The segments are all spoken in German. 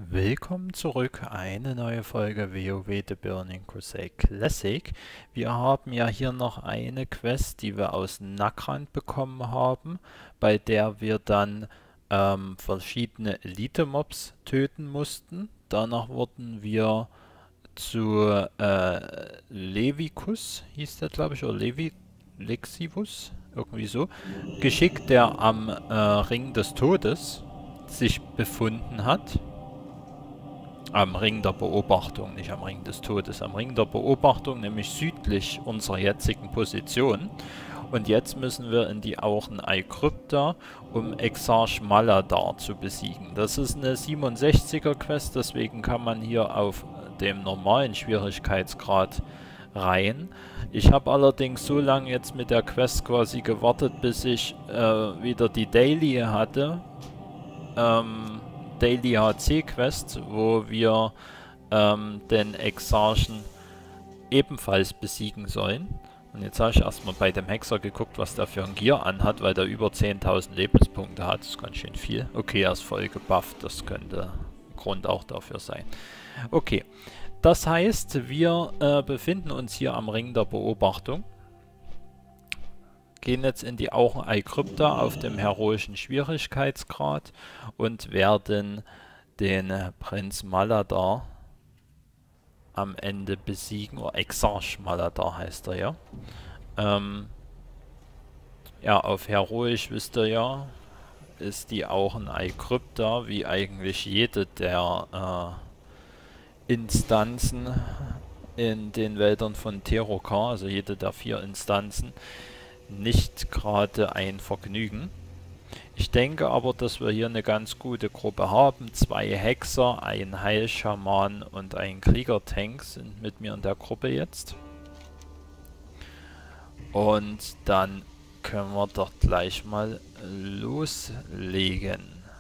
Willkommen zurück, eine neue Folge WoW The Burning Crusade Classic. Wir haben ja hier noch eine Quest, die wir aus Nagrand bekommen haben, bei der wir dann verschiedene Elite-Mobs töten mussten. Danach wurden wir zu Levikus, hieß der glaube ich, oder Lexivus, irgendwie so, geschickt, der am Ring des Todes sich befunden hat. Am Ring der Beobachtung, nicht am Ring des Todes, am Ring der Beobachtung, nämlich südlich unserer jetzigen Position. Und jetzt müssen wir in die Auchen-Ei-Krypta, um Exarch Maladar zu besiegen. Das ist eine 67er Quest, deswegen kann man hier auf dem normalen Schwierigkeitsgrad rein. Ich habe allerdings so lange jetzt mit der Quest quasi gewartet, bis ich wieder die Daily hatte. Daily HC Quest, wo wir den Exarchen ebenfalls besiegen sollen. Und jetzt habe ich erstmal bei dem Hexer geguckt, was der für ein Gear anhat, weil der über 10.000 Lebenspunkte hat. Das ist ganz schön viel. Okay, er ist voll gebufft, das könnte Grund auch dafür sein. Okay, das heißt, wir befinden uns hier am Ring der Beobachtung. Gehen jetzt in die Auchen-Ei-Krypta auf dem heroischen Schwierigkeitsgrad und werden den Prinz Maladar am Ende besiegen, oder Exarch Maladar heißt er ja. Ja, auf heroisch wisst ihr ja, ist die Auchen-Ei-Krypta, wie eigentlich jede der Instanzen in den Wäldern von Terokar, also jede der 4 Instanzen, nicht gerade ein Vergnügen. Ich denke aber, dass wir hier eine ganz gute Gruppe haben. 2 Hexer, ein Heilschaman und ein Kriegertank sind mit mir in der Gruppe jetzt. Und dann können wir doch gleich mal loslegen.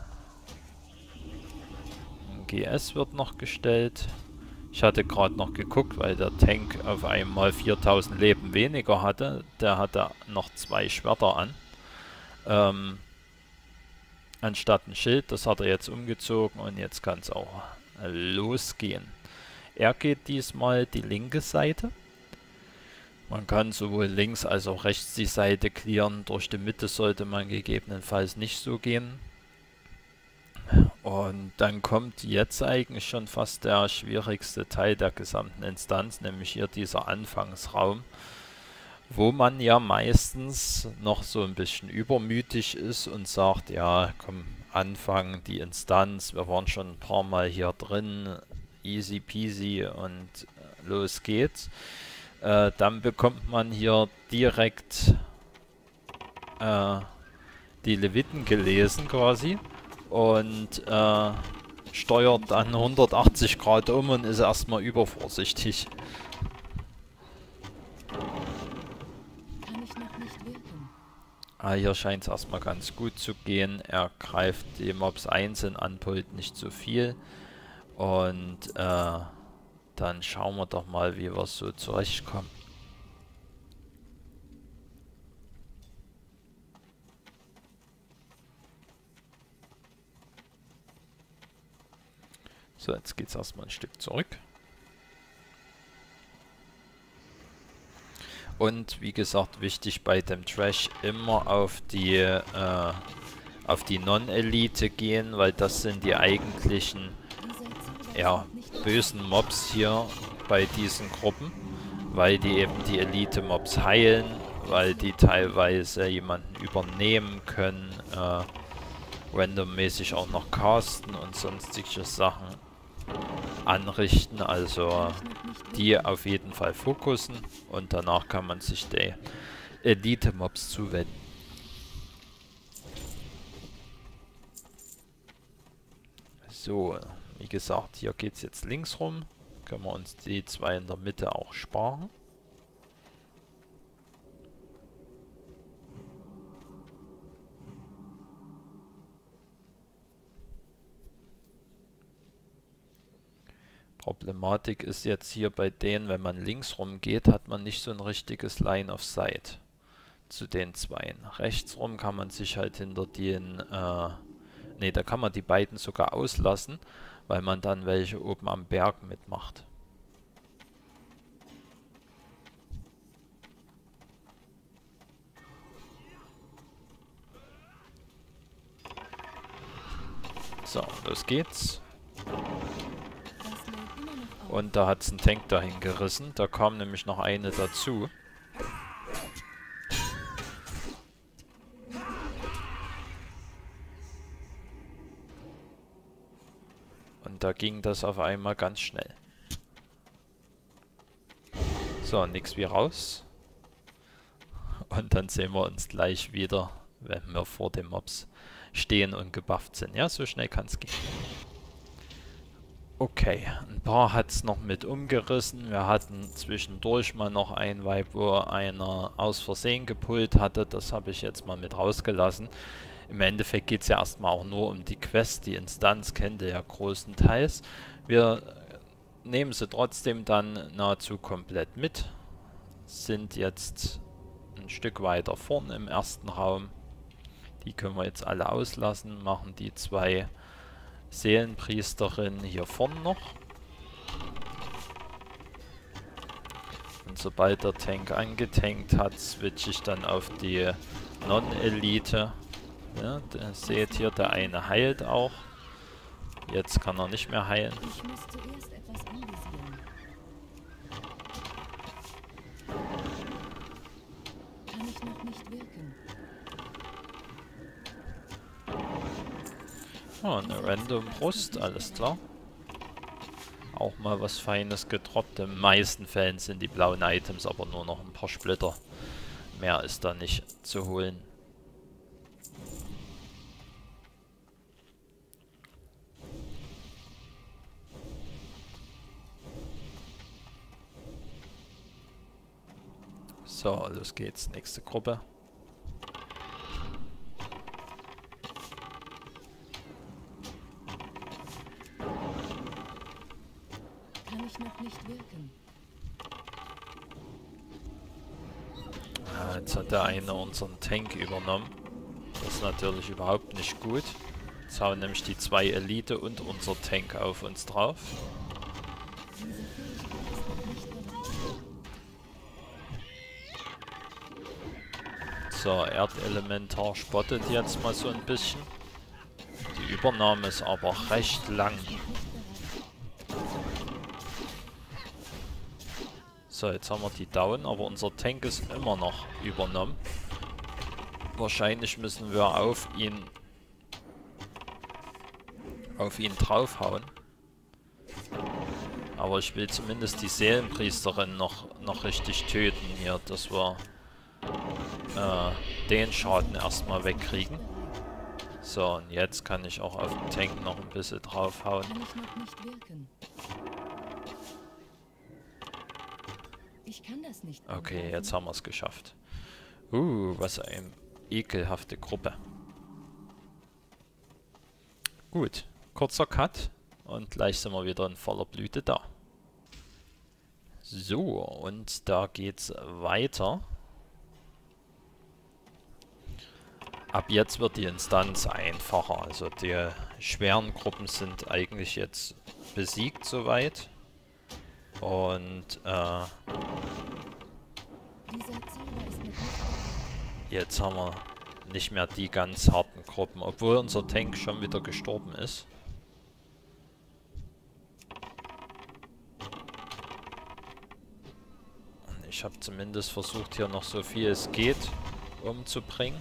GS wird noch gestellt. Ich hatte gerade noch geguckt, weil der Tank auf einmal 4000 Leben weniger hatte. Der hatte noch 2 Schwerter an. Anstatt ein Schild. Das hat er jetzt umgezogen und jetzt kann es auch losgehen. Er geht diesmal die linke Seite. Man kann sowohl links als auch rechts die Seite clearen. Durch die Mitte sollte man gegebenenfalls nicht so gehen. Und dann kommt jetzt eigentlich schon fast der schwierigste Teil der gesamten Instanz, nämlich hier dieser Anfangsraum, wo man ja meistens noch so ein bisschen übermütig ist und sagt, ja, komm, anfangen die Instanz, wir waren schon ein paar Mal hier drin, easy peasy und los geht's. Dann bekommt man hier direkt die Leviten gelesen quasi. Und steuert dann 180 Grad um und ist erstmal übervorsichtig. Kann ich noch nicht wirken. Hier scheint es erstmal ganz gut zu gehen. Er greift die Mobs einzeln an, pullt nicht so viel. Und dann schauen wir doch mal, wie wir so zurechtkommen. So, jetzt geht es erstmal ein Stück zurück. Und wie gesagt, wichtig bei dem Trash immer auf die Non-Elite gehen, weil das sind die eigentlichen bösen Mobs hier bei diesen Gruppen, weil die eben die Elite-Mobs heilen, weil die teilweise jemanden übernehmen können, randommäßig auch noch casten und sonstige Sachen anrichten, also die auf jeden Fall fokussen und danach kann man sich der Elite-Mobs zuwenden. So, wie gesagt, hier geht es jetzt links rum, können wir uns die 2 in der Mitte auch sparen. Problematik ist jetzt hier bei denen, wenn man links rum geht, hat man nicht so ein richtiges Line of Sight zu den 2. Rechts rum kann man sich halt hinter den Ne, da kann man die beiden sogar auslassen, weil man dann welche oben am Berg mitmacht. So, los geht's. Das lädt immer noch auf. Und da hat's einen Tank dahin gerissen. Da kam nämlich noch eine dazu. Und da ging das auf einmal ganz schnell. So, nix wie raus. Und dann sehen wir uns gleich wieder, wenn wir vor den Mobs stehen und gebufft sind. Ja, so schnell kann es gehen. Okay, ein paar hat es noch mit umgerissen. Wir hatten zwischendurch mal noch ein Vibe, wo einer aus Versehen gepullt hatte. Das habe ich jetzt mal mit rausgelassen. Im Endeffekt geht es ja erstmal auch nur um die Quest. Die Instanz kennt ihr ja großenteils. Wir nehmen sie trotzdem dann nahezu komplett mit. Sind jetzt ein Stück weiter vorn im ersten Raum. Die können wir jetzt alle auslassen. Machen die zwei Seelenpriesterinnen hier vorn noch. Und sobald der Tank angetankt hat, switche ich dann auf die Non-Elite. Ja, seht hier, der eine heilt auch. Jetzt kann er nicht mehr heilen. Ich muss zuerst etwas anvisieren. Kann ich noch nicht wirken. Oh, eine Random Brust, alles klar. Auch mal was Feines gedroppt. In den meisten Fällen sind die blauen Items aber nur noch ein paar Splitter. Mehr ist da nicht zu holen. So, los geht's. Nächste Gruppe. Kann ich noch nicht wirken. Jetzt hat der eine unseren Tank übernommen. Das ist natürlich überhaupt nicht gut. Jetzt hauen nämlich die zwei Elite und unser Tank auf uns drauf. Diese Fähigkeit ist noch nicht bereit. So, Erdelementar spottet jetzt mal so ein bisschen. Die Übernahme ist aber recht lang. So, jetzt haben wir die down, aber unser Tank ist immer noch übernommen. Wahrscheinlich müssen wir auf ihn draufhauen. Aber ich will zumindest die Seelenpriesterin noch richtig töten hier, dass wir den Schaden erstmal wegkriegen. So, und jetzt kann ich auch auf den Tank noch ein bisschen draufhauen. Kann ich noch nicht wirken. Ich kann das nicht. Okay, jetzt haben wir es geschafft. Was eine ekelhafte Gruppe. Gut, kurzer Cut und gleich sind wir wieder in voller Blüte da. So, und da geht's weiter. Ab jetzt wird die Instanz einfacher. Also die schweren Gruppen sind eigentlich jetzt besiegt soweit. Und Dieser Zauber ist mit jetzt haben wir nicht mehr die ganz harten Gruppen, obwohl unser Tank schon wieder gestorben ist. Und ich habe zumindest versucht, hier noch so viel es geht umzubringen.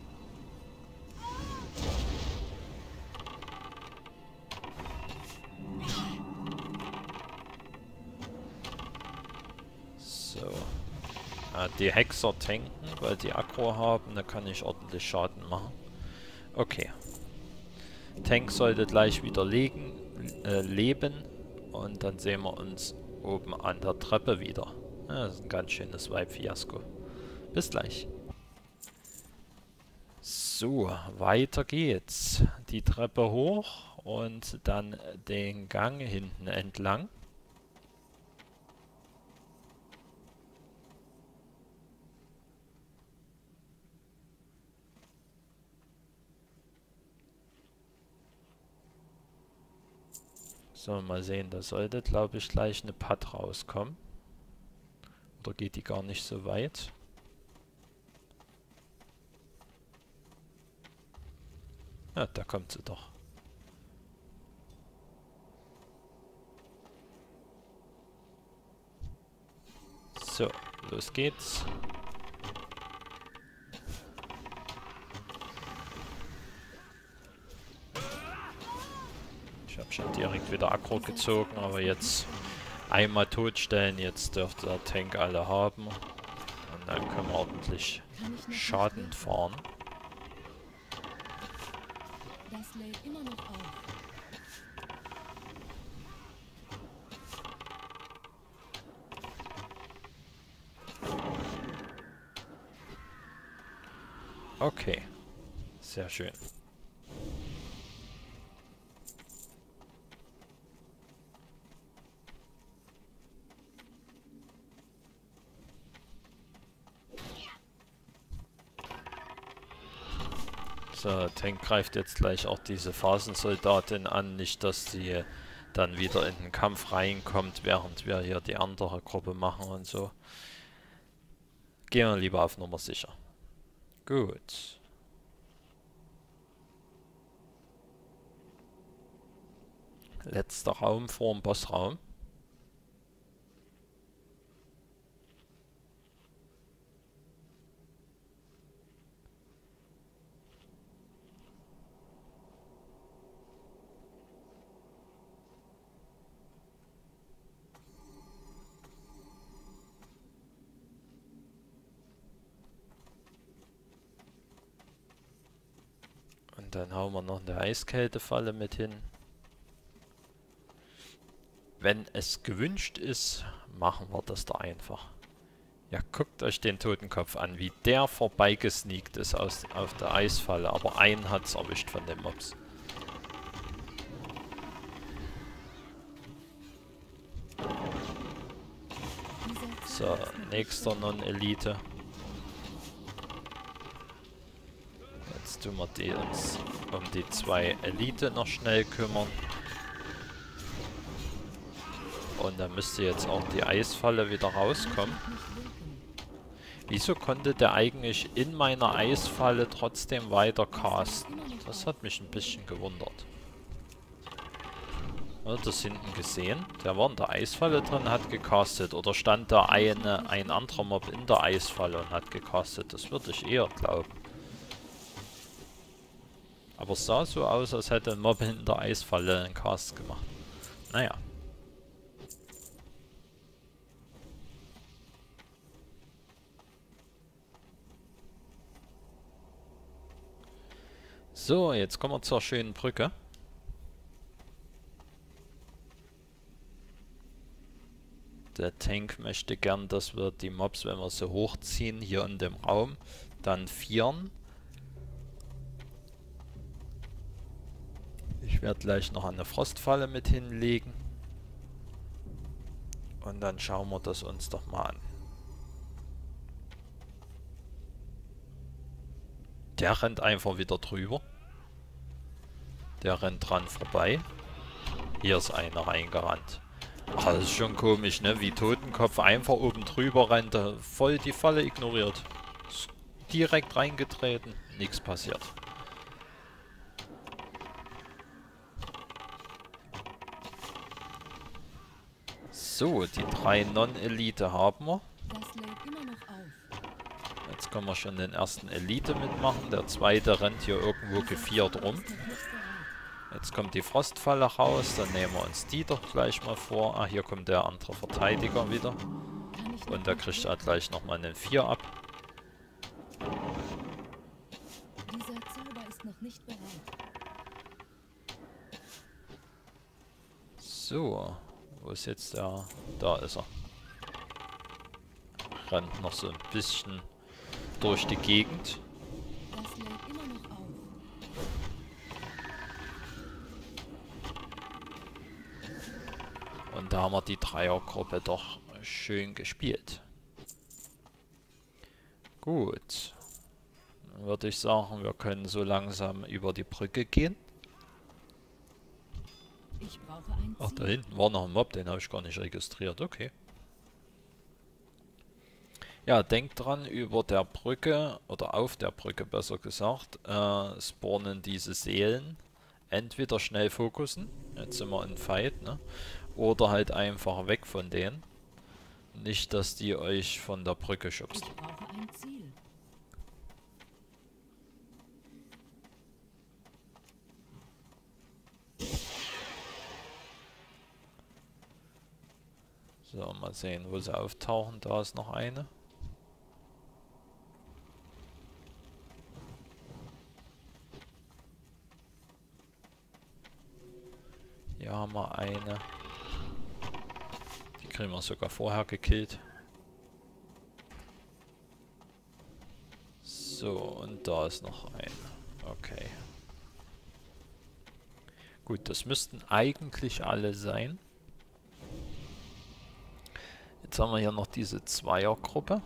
So. Die Hexer tanken, weil die Aggro haben, da kann ich ordentlich Schaden machen. Okay. Tank sollte gleich wieder leben und dann sehen wir uns oben an der Treppe wieder. Ja, das ist ein ganz schönes Vibe-Fiasko. Bis gleich. So, weiter geht's. Die Treppe hoch und dann den Gang hinten entlang. So, mal sehen. Da sollte, glaube ich, gleich eine Pad rauskommen. Oder geht die gar nicht so weit? Ja, da kommt sie doch. So, los geht's. Ich habe schon direkt wieder Aggro gezogen, aber jetzt einmal totstellen. Jetzt dürfte der Tank alle haben. Und dann können wir ordentlich Schaden fahren. Das lädt immer noch auf. Okay, sehr schön. So, Tank greift jetzt gleich auch diese Phasensoldatin an, nicht dass sie dann wieder in den Kampf reinkommt, während wir hier die andere Gruppe machen und so. Gehen wir lieber auf Nummer sicher. Gut. Letzter Raum vor dem Bossraum. Und dann hauen wir noch eine Eiskältefalle mit hin. Wenn es gewünscht ist, machen wir das da einfach. Ja, guckt euch den Totenkopf an, wie der vorbeigesneakt ist auf der Eisfalle. Aber einen hat's erwischt von den Mobs. So, nächster Non-Elite. Jetzt tun wir uns um die 2 Elite noch schnell kümmern. Und dann müsste jetzt auch die Eisfalle wieder rauskommen. Wieso konnte der eigentlich in meiner Eisfalle trotzdem weiter casten? Das hat mich ein bisschen gewundert. Hat er das hinten gesehen? Der war in der Eisfalle drin, hat gecastet. Oder stand da ein anderer Mob in der Eisfalle und hat gecastet? Das würde ich eher glauben. Aber es sah so aus, als hätte ein Mob in der Eisfalle einen Cast gemacht. Naja. So, jetzt kommen wir zur schönen Brücke. Der Tank möchte gern, dass wir die Mobs, wenn wir sie hochziehen, hier in dem Raum, dann vieren. Ich werde gleich noch eine Frostfalle mit hinlegen. Und dann schauen wir das uns doch mal an. Der rennt einfach wieder drüber. Der rennt dran vorbei. Hier ist einer reingerannt. Ach, das ist schon komisch, ne? Wie Totenkopf einfach oben drüber rennt, voll die Falle ignoriert. Ist direkt reingetreten, nichts passiert. So, die 3 Non-Elite haben wir. Das lädt immer noch auf. Jetzt können wir schon den ersten Elite mitmachen. Der zweite rennt hier irgendwo geviert rum. Jetzt kommt die Frostfalle raus, dann nehmen wir uns die doch gleich mal vor. Ah, hier kommt der andere Verteidiger wieder. Und der kriegt halt gleich nochmal einen 4 ab. Dieser Zauber ist noch nicht bereit. So, wo ist jetzt der? Da ist er. Rennt noch so ein bisschen durch die Gegend. Das lädt immer noch auf. Und da haben wir die Dreiergruppe doch schön gespielt. Gut. Dann würde ich sagen, wir können so langsam über die Brücke gehen. Ich Ich brauche ein Ach, da Ziel. hinten war noch ein Mob, den habe ich gar nicht registriert. Okay. Ja, denkt dran, über der Brücke, oder auf der Brücke besser gesagt, spawnen diese Seelen. Entweder schnell fokussen, jetzt sind wir in Fight, ne? Oder halt einfach weg von denen. Nicht, dass die euch von der Brücke schubst. Ich brauche ein Ziel. So, mal sehen, wo sie auftauchen. Da ist noch eine. Hier haben wir eine. Die kriegen wir sogar vorher gekillt. So, und da ist noch eine. Okay. Gut, das müssten eigentlich alle sein. Jetzt haben wir hier noch diese Zweiergruppe.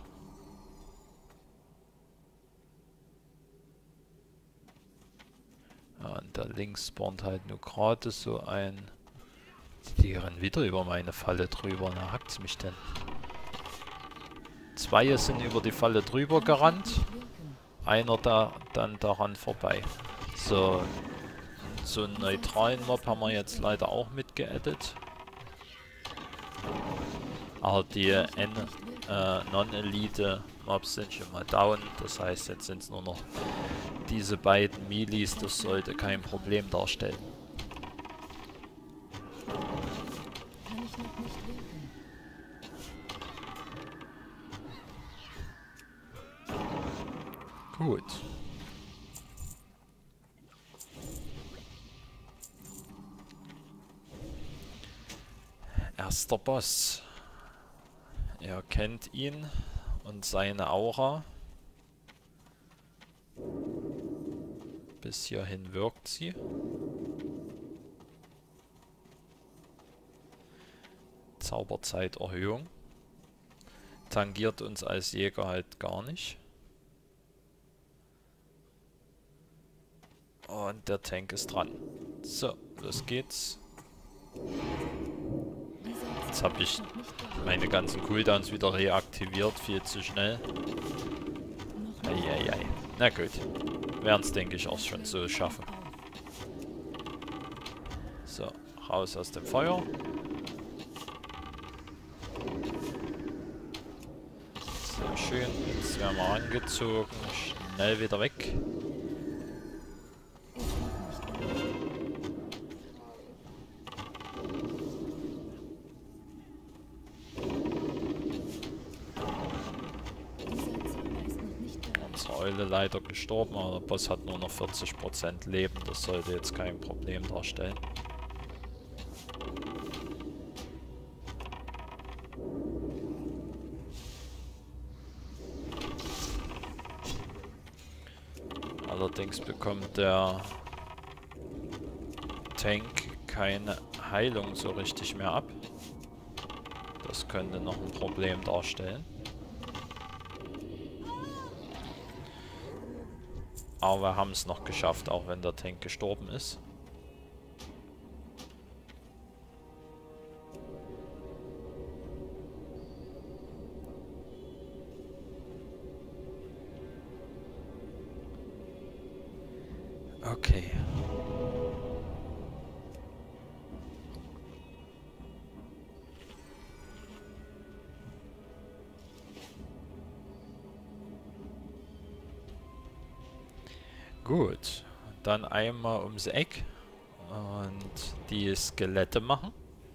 Ja, und da links spawnt halt nur gerade so ein... Die rennen wieder über meine Falle drüber. Na, hackt's mich denn? Zwei sind über die Falle drüber gerannt. Einer da dann daran vorbei. So, so einen neutralen Mob haben wir jetzt leider auch mitgeaddet. Aber die Non-Elite Mobs sind schon mal down. Das heißt, jetzt sind es nur noch diese beiden Melees. Das sollte kein Problem darstellen. Kann ich noch nicht wirken. Gut. Erster Boss. Ihr kennt ihn und seine Aura. Bis hierhin wirkt sie. Zauberzeiterhöhung. Tangiert uns als Jäger halt gar nicht. Und der Tank ist dran. So, los geht's. Jetzt habe ich meine ganzen Cooldowns wieder reaktiviert, viel zu schnell. Eieiei. Na gut. Werden es, denke ich, auch schon so schaffen. So, raus aus dem Feuer. Sehr schön. Jetzt werden wir angezogen. Schnell wieder weg. Unsere Eule leider gestorben, aber der Boss hat nur noch 40% Leben. Das sollte jetzt kein Problem darstellen. Allerdings bekommt der Tank keine Heilung so richtig mehr ab. Das könnte noch ein Problem darstellen. Aber wir haben es noch geschafft, auch wenn der Tank gestorben ist. Okay. Gut, dann einmal ums Eck und die Skelette machen.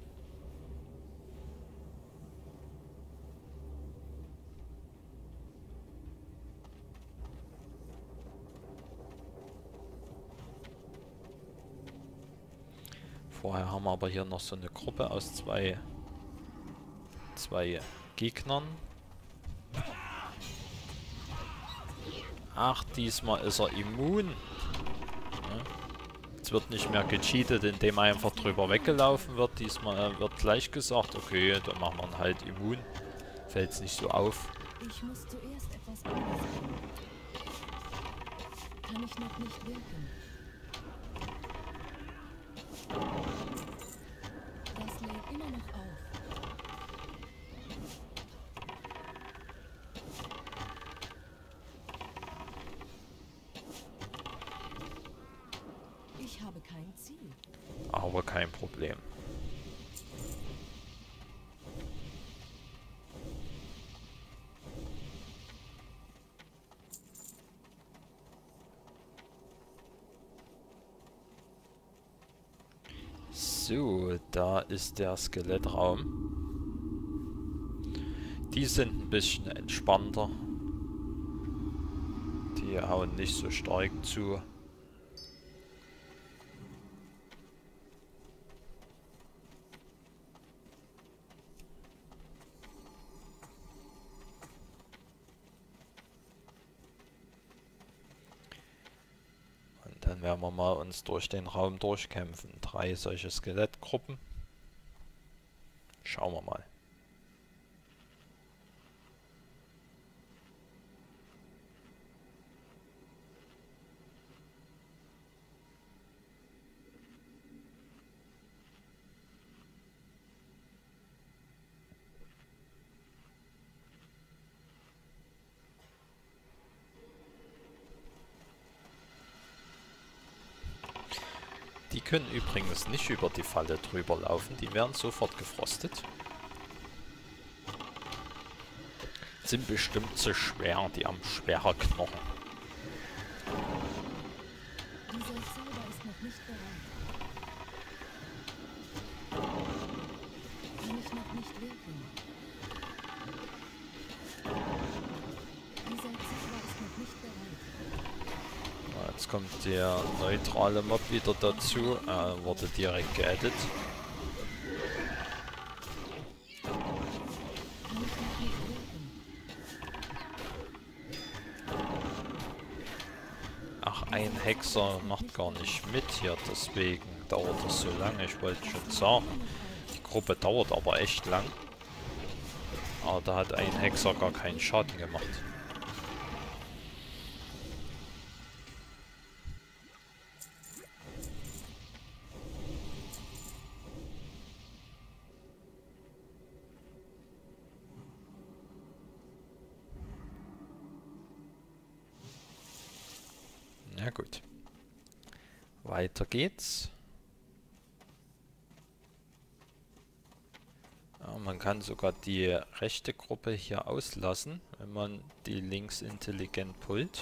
Vorher haben wir aber hier noch so eine Gruppe aus zwei Gegnern. Ach, diesmal ist er immun. Ja. Jetzt wird nicht mehr gecheatet, indem er einfach drüber weggelaufen wird. Diesmal wird gleich gesagt, okay, dann machen wir ihn halt immun. Fällt es nicht so auf. Ich muss zuerst etwas anderes tun. Kann ich noch nicht wirken. aber kein Problem. So, da ist der Skelettraum. Die sind ein bisschen entspannter. Die hauen nicht so stark zu. Und dann werden wir mal uns durch den Raum durchkämpfen. 3 solche Skelettgruppen. Schauen wir mal. Die können übrigens nicht über die Falle drüber laufen, die werden sofort gefrostet. Sind bestimmt zu schwer, die haben schwerer Knochen. Dieser Zauber ist noch nicht bereit. Kann ich noch nicht wirken. Dieser Zauber ist noch nicht bereit. Jetzt kommt der neutrale Mob wieder dazu. Wurde direkt geaddet. Ach, ein Hexer macht gar nicht mit hier, deswegen dauert es so lange. Ich wollte schon sagen, die Gruppe dauert aber echt lang. Aber da hat ein Hexer gar keinen Schaden gemacht. Ja gut. Weiter geht's. Ja, man kann sogar die rechte Gruppe hier auslassen, wenn man die links intelligent pullt.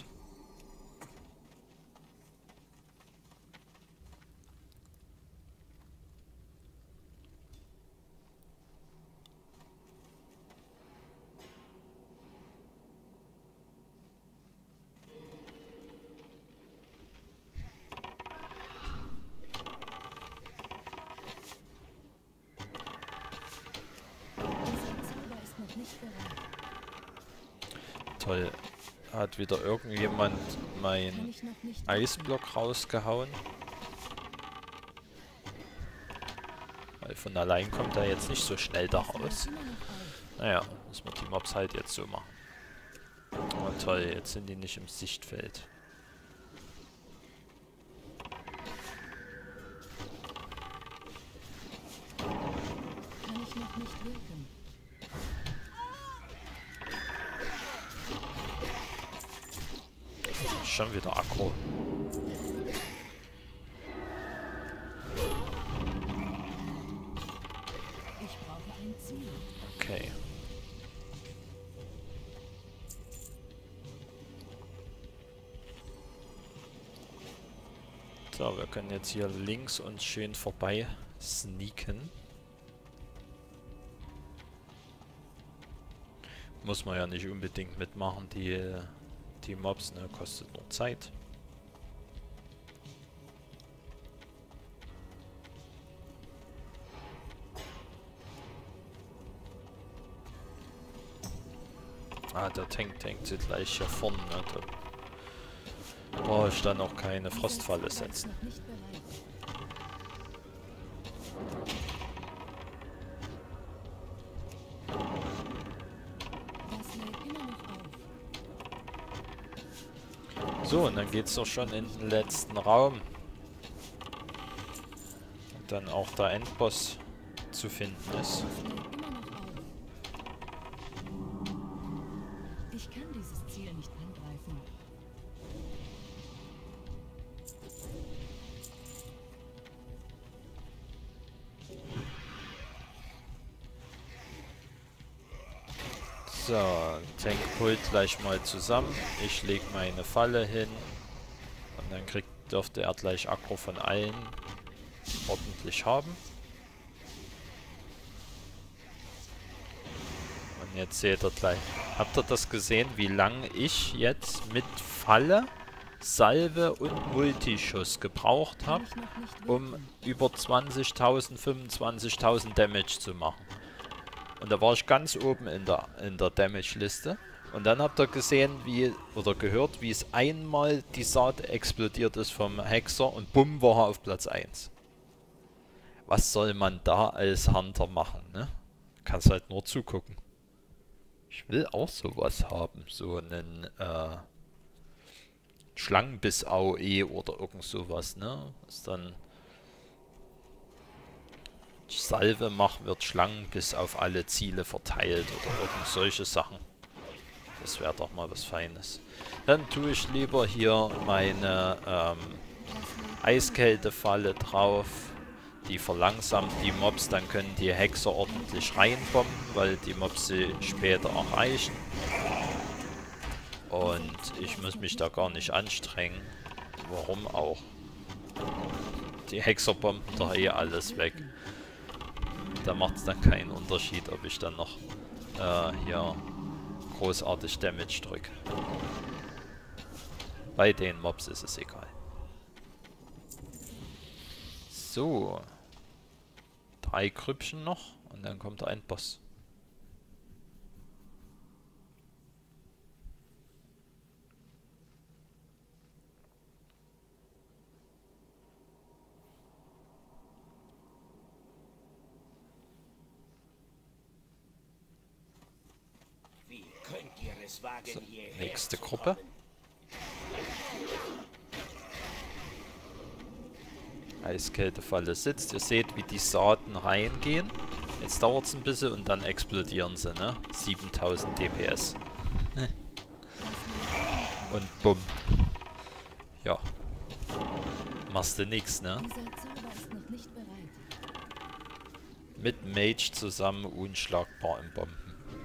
Toll. Hat wieder irgendjemand mein Eisblock rausgehauen. Weil von allein kommt er jetzt nicht so schnell da raus. Naja, muss man die Mobs halt jetzt so machen. Oh toll, jetzt sind die nicht im Sichtfeld. Kann ich noch nicht wirken. Schon wieder aggro. Ich brauche ein Ziel. Okay. So, wir können jetzt hier links uns schön vorbei sneaken. Muss man ja nicht unbedingt mitmachen, die Mobs, ne? Kostet nur Zeit. Ah, der Tank sie gleich hier vorne, ne? Da brauche ich dann auch keine Frostfalle setzen. Noch nicht bereit. Das lädt immer noch auf. So, und dann geht's doch schon in den letzten Raum. Und dann auch der Endboss zu finden ist. Das lädt immer noch auf. Ich kann dieses Ziel nicht angreifen. So, Tank pullt gleich mal zusammen. Ich lege meine Falle hin. Und dann dürfte er gleich Aggro von allen ordentlich haben. Und jetzt seht ihr gleich. Habt ihr das gesehen, wie lange ich jetzt mit Falle, Salve und Multischuss gebraucht habe, um über 20.000, 25.000 Damage zu machen? Und da war ich ganz oben in der Damage-Liste. Und dann habt ihr gesehen, oder gehört, wie es einmal die Saat explodiert ist vom Hexer und bumm, war er auf Platz 1. Was soll man da als Hunter machen, ne? Kannst halt nur zugucken. Ich will auch sowas haben, so einen Schlangenbiss-AOE oder irgend sowas, ne? Ist dann Salve macht, wird Schlangenbiss auf alle Ziele verteilt oder irgend solche Sachen. Das wäre doch mal was Feines. Dann tue ich lieber hier meine Eiskältefalle drauf. Die verlangsamt die Mobs, dann können die Hexer ordentlich reinbomben, weil die Mobs sie später erreichen. Und ich muss mich da gar nicht anstrengen. Warum auch? Die Hexer bomben doch eh alles weg. Da macht es dann keinen Unterschied, ob ich dann noch hier großartig Damage drücke. Bei den Mobs ist es egal. So. 3 Grüppchen noch und dann kommt ein Boss. Wie könnt ihr es wagen, So, hierher nächste zu Gruppe. kommen? Eiskältefalle sitzt. Ihr seht, wie die Saaten reingehen. Jetzt dauert es ein bisschen und dann explodieren sie, ne? 7000 DPS. Und bumm. Ja. Machst du nix, ne? Dieser Zauber ist noch nicht bereit. Mit Mage zusammen unschlagbar im Bomben.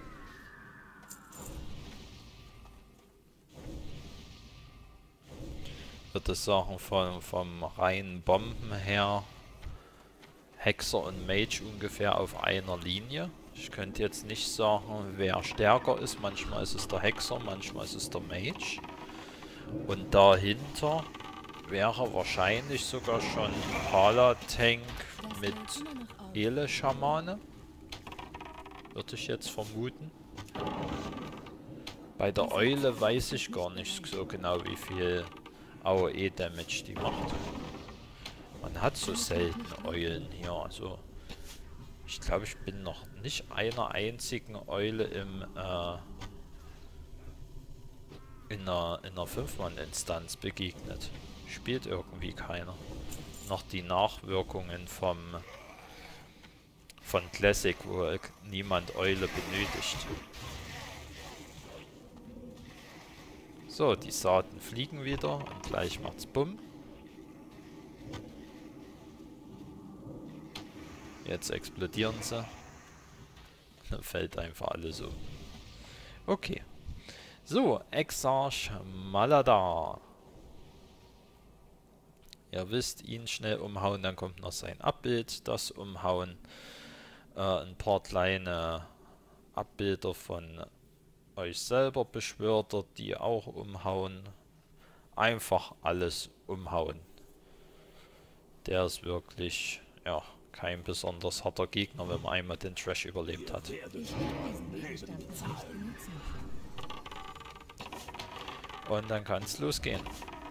Würde sagen, vom reinen Bomben her Hexer und Mage ungefähr auf einer Linie. Ich könnte jetzt nicht sagen, wer stärker ist. Manchmal ist es der Hexer, manchmal ist es der Mage. Und dahinter wäre wahrscheinlich sogar schon Hala-Tank mit Ele-Schamane. Würde ich jetzt vermuten. Bei der Eule weiß ich gar nicht so genau, wie viel AOE-Damage die macht. Man hat so selten Eulen hier, also ich glaube, ich bin noch nicht einer einzigen Eule in einer 5-Mann-Instanz begegnet. Spielt irgendwie keiner. Noch die Nachwirkungen von Classic, wo niemand Eule benötigt. So, die Saaten fliegen wieder und gleich macht's bumm. Jetzt explodieren sie. Dann fällt einfach alles um. Okay. So, Exarch Maladar. Ihr wisst, ihn schnell umhauen, dann kommt noch sein Abbild, das umhauen. Ein paar kleine Abbilder von euch selber beschwört, die auch umhauen. Einfach alles umhauen. Der ist wirklich, ja, kein besonders harter Gegner, wenn man einmal den Trash überlebt hat. Ich will diesen Widerstand noch nicht benutzen. Und dann kann es losgehen.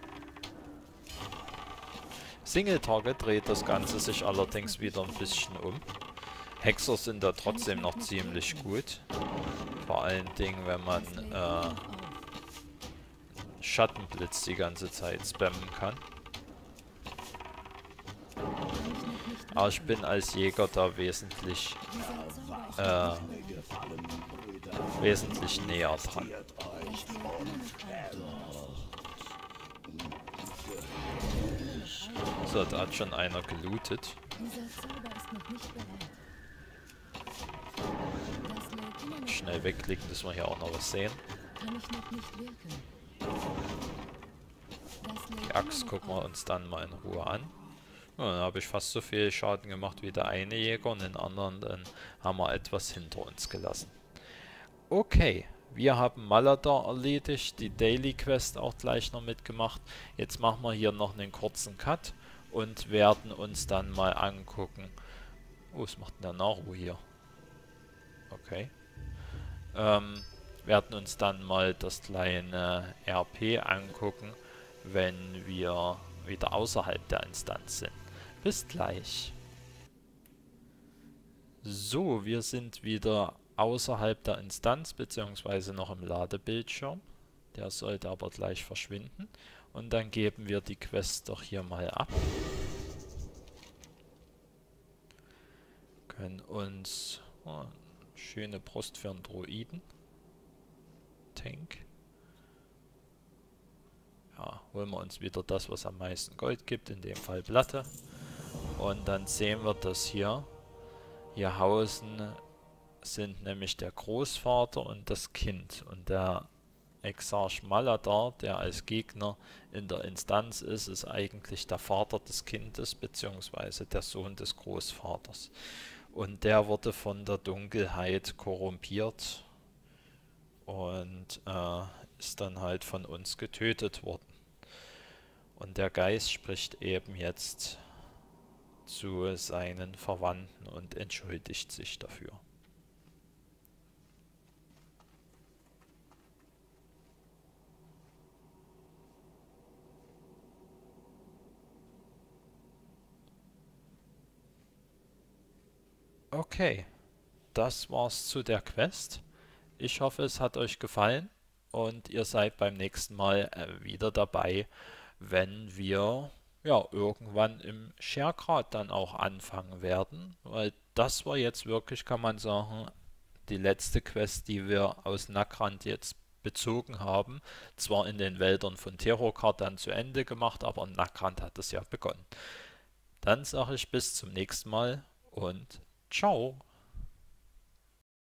Single Target dreht das Ganze sich allerdings wieder ein bisschen um. Hexer sind da trotzdem noch ziemlich gut. Vor allen Dingen, wenn man Schattenblitz die ganze Zeit spammen kann. Aber ich bin als Jäger da wesentlich näher dran. So, da hat schon einer gelootet. Dieser Zauber ist noch nicht bereit. Das lädt immer noch schnell wegklicken, dass wir hier auch noch was sehen. Kann ich noch nicht wirken. Die Axt gucken wir uns dann mal in Ruhe an. Ja, dann habe ich fast so viel Schaden gemacht wie der eine Jäger und den anderen dann haben wir etwas hinter uns gelassen. Okay, wir haben Maladar erledigt, die Daily Quest auch gleich noch mitgemacht. Jetzt machen wir hier noch einen kurzen Cut und werden uns dann mal angucken. Oh, was macht denn der Naru hier? Okay. Werden uns dann mal das kleine RP angucken, wenn wir wieder außerhalb der Instanz sind. Bis gleich. So, wir sind wieder außerhalb der Instanz, beziehungsweise noch im Ladebildschirm. Der sollte aber gleich verschwinden. Und dann geben wir die Quest doch hier mal ab. Können uns... Oh, schöne Brust für einen Droiden. Tank. Ja, holen wir uns wieder das, was am meisten Gold gibt, in dem Fall Platte. Und dann sehen wir das hier. Hier hausen sind nämlich der Großvater und das Kind. Und der Exarch Maladar, der als Gegner in der Instanz ist, ist eigentlich der Vater des Kindes, beziehungsweise der Sohn des Großvaters. Und der wurde von der Dunkelheit korrumpiert und ist dann halt von uns getötet worden. Und der Geist spricht eben jetzt zu seinen Verwandten und entschuldigt sich dafür. Okay, das war's zu der Quest. Ich hoffe, es hat euch gefallen und ihr seid beim nächsten Mal wieder dabei, wenn wir ja irgendwann im Sharecrad dann auch anfangen werden, weil das war jetzt wirklich, kann man sagen, die letzte Quest, die wir aus Nagrand jetzt bezogen haben. Zwar in den Wäldern von Terrorkart dann zu Ende gemacht, aber in Nagrand hat es ja begonnen. Dann sage ich bis zum nächsten Mal und ciao!